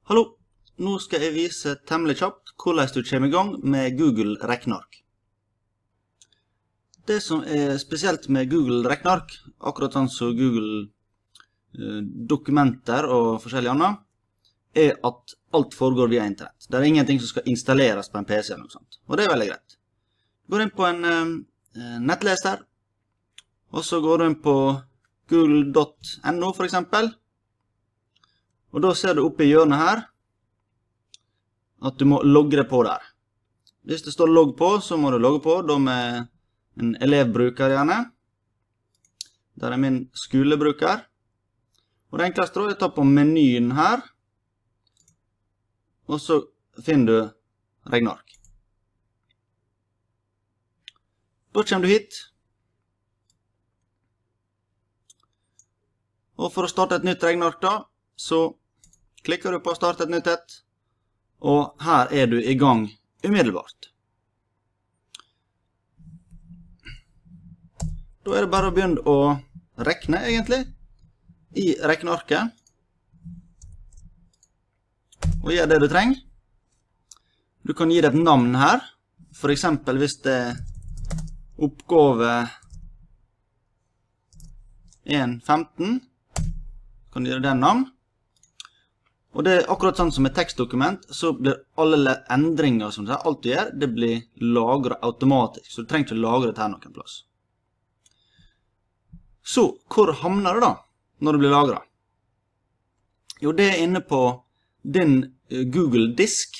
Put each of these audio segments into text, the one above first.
Hallo, nå skal jeg vise temmelig kjapt hvordan du kommer i gang med Google Regneark. Det som er spesielt med Google Regneark, akkurat sånn som Google dokumenter og forskjellig annet, er at alt foregår via internett. Det er ingenting som skal installeres på en PC eller noe sånt, og det er veldig greit. Du går inn på en nettleser, og så går du inn på google.no for eksempel, og da ser du oppe i hjørnet her at du må logge deg på der. Hvis det står logg på, så må du logge på da med en elevbruker gjerne. Der er min skolebruker. Og det enkleste da er å ta på menyen her, og så finner du Regneark. Da kommer du hit. Og for å starte et nytt Regneark da, så klikker du på starte et nytt et, og her er du i gang umiddelbart. Da er det bare å begynne å rekne egentlig i regnearket, og gjøre det du trenger. Du kan gi det et navn her, for eksempel hvis det er oppgave 1.15, kan du gi det den navn. Og det er akkurat sånn som med tekstdokument, så blir alle endringer, som alt du gjør, det blir lagret automatisk, så du trenger ikke lagre det her noen plass. Så, hvor havner det da, når det blir lagret? Jo, det er inne på din Google-disk.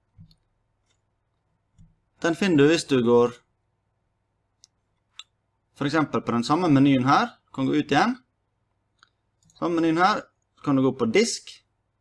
Den finner du hvis du går, for eksempel på den samme menyen her, du kan gå ut igjen. Samme menyen her, så kan du gå på disk.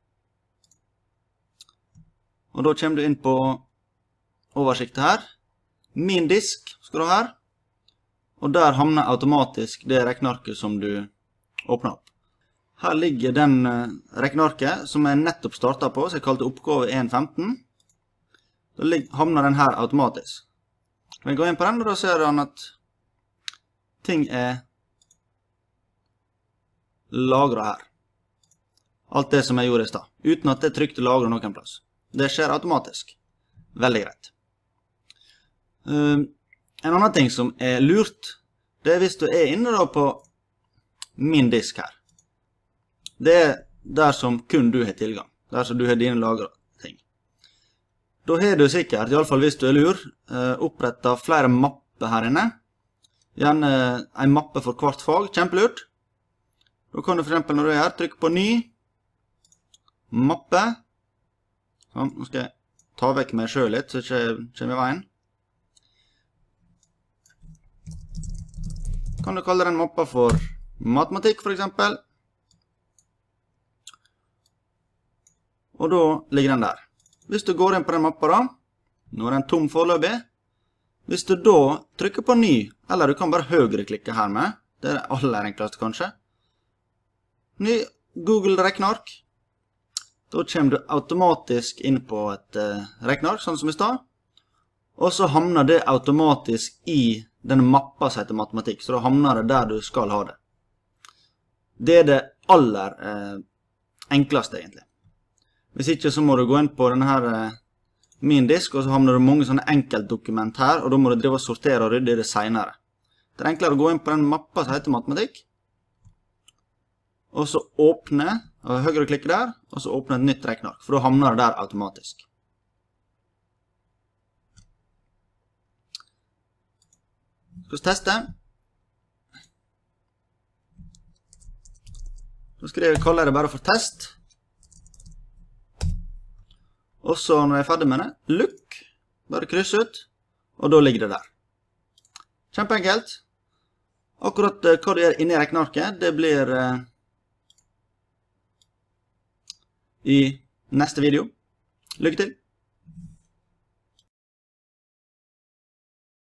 Og da kommer du inn på oversiktet her. Min disk skal du ha her. Og der havner automatisk det regnearket som du åpner opp. Her ligger den regnearket som jeg nettopp startet på, som jeg kalte oppgave 1.15. Da havner den her automatisk. Vi går inn på den, og da ser du at ting er lagret her. Alt det som jeg gjorde i sted, uten at jeg trykte lagre noen plass. Det skjer automatisk. Veldig greit. En annen ting som er lurt, det er hvis du er inne da på min disk her. Det er der som kun du har tilgang. Der som du har dine lagret ting. Da har du sikkert, i alle fall hvis du er lur, opprettet flere mapper her inne. Gjerne en mappe for hvert fag. Kjempelurt. Da kan du for eksempel når du er her, trykke på ny mappe. Sånn, nå skal jeg ta vekk meg selv litt, så ikke kommer i veien. Kan du kalle den mappa for matematikk, for eksempel. Og da ligger den der. Hvis du går inn på den mappa da, nå er den tom foreløpig. Hvis du da trykker på ny, eller du kan bare høyreklikke her med, det er det aller enkleste kanskje. Ny Google Regneark. Da kommer du automatisk inn på et regneark, sånn som i stad. Og så havner det automatisk i den mappa som heter matematikk, så da havner det der du skal ha det. Det er det aller enkleste egentlig. Hvis ikke så må du gå inn på denne her min disk, og så havner du mange sånne enkeltdokument her, og da må du drive og sortere og rydde det senere. Det er enklere å gå inn på den mappa som heter matematikk, og så åpne, og høyre klikke der, og så åpne et nytt regneark, for da havner det der automatisk. Skal vi teste. Så kaller jeg det bare for test. Og så når jeg er ferdig med det, lukk, bare kryss ut, og da ligger det der. Kjempeenkelt. Akkurat hva du gjør inne i regnearket, det blir i neste video. Lykke til!